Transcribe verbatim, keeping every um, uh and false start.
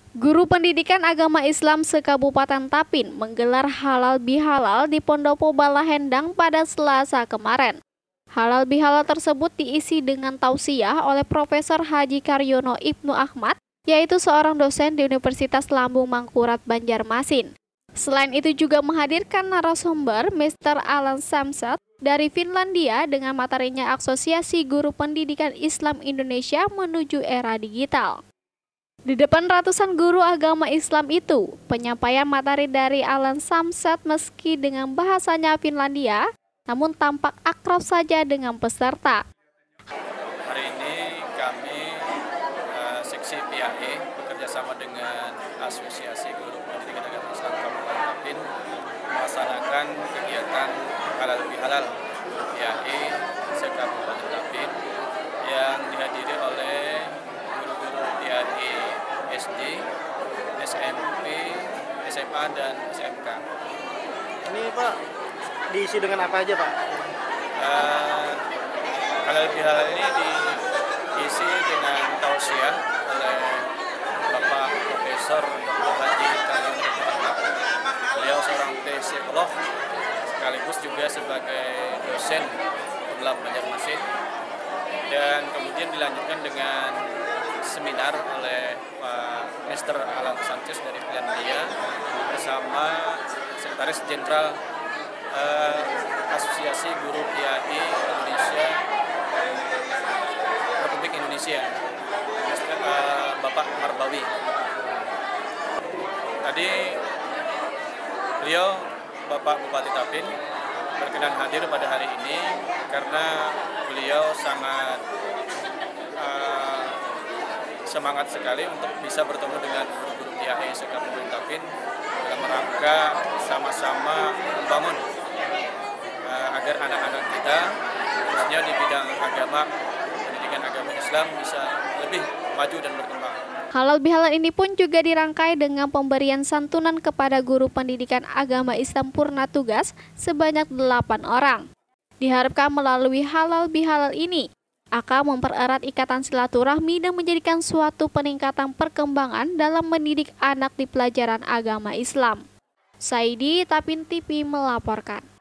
Guru Pendidikan Agama Islam se-Kabupaten Tapin menggelar halal bihalal di Pondopo Balahendang pada Selasa kemarin. Halal bihalal tersebut diisi dengan tausiah oleh Profesor Haji Karyono Ibnu Ahmad, yaitu seorang dosen di Universitas Lambung Mangkurat Banjarmasin. Selain itu juga menghadirkan narasumber Mister Alan Samsat dari Finlandia dengan materinya Asosiasi Guru Pendidikan Islam Indonesia menuju era digital. Di depan ratusan guru agama Islam itu, penyampaian materi dari Alan Samsat meski dengan bahasanya Finlandia, namun tampak akrab saja dengan peserta. Hari ini kami uh, seksi P A E bekerjasama dengan Asosiasi Guru Pendidikan Agama Islam Kabupaten Tapin melaksanakan kegiatan halal bihalal P A E se-Kabupaten Tapin yang dihadiri oleh guru-guru P A E S D, S M P, S M A, dan S M K. Ini Pak, diisi dengan apa aja Pak? Uh, halal bihalal ini diisi dengan tausiah oleh Bapak Profesor Haji Karyono Ibnu Ahmad. Beliau seorang psikolog sekaligus juga sebagai dosen dalam Banjarmasin, dan kemudian dilanjutkan dengan seminar oleh Pak Mister Alan Sanchez dari Finlandia bersama Sekretaris Jenderal uh, Asosiasi Guru P A I Indonesia Republik Indonesia, Mister Uh, Bapak Marbawi. Tadi beliau Bapak Bupati Tapin berkenan hadir pada hari ini karena beliau sangat uh, semangat sekali untuk bisa bertemu dengan guru-guru P A I se-Kabupaten Tapin dalam rangka sama-sama membangun uh, agar anak-anak kita khususnya di bidang agama, pendidikan agama Islam bisa lebih maju dan berkembang. Halal bihalal ini pun juga dirangkai dengan pemberian santunan kepada guru pendidikan agama Islam purna tugas sebanyak delapan orang. Diharapkan melalui halal bihalal ini akan mempererat ikatan silaturahmi dan menjadikan suatu peningkatan perkembangan dalam mendidik anak di pelajaran agama Islam. Saidi, Tapin T V melaporkan.